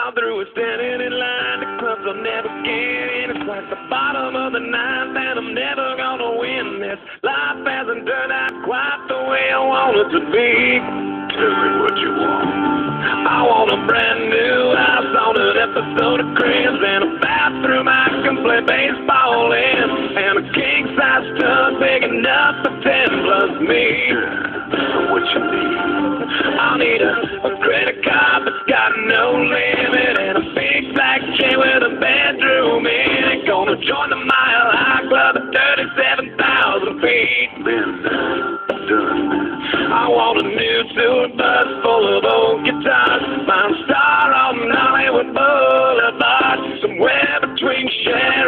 I'm through with standing in line. The clubs I'll never get in. It's like the bottom of the ninth, and I'm never gonna win this. Life hasn't turned out quite the way I want it to be. Tell me what you want. I want a brand new house on an episode of Cribs, and a bathroom I can play baseball in, and a king-size tub big enough for 10 plus me. What you need? I need a credit card that's got no limit, and a big black chain with a bedroom in it. Gonna join the Mile High Club at 37,000 feet. Been done. I want a new tour bus full of old guitars. Mine star on Hollywood Boulevard, somewhere between Sharon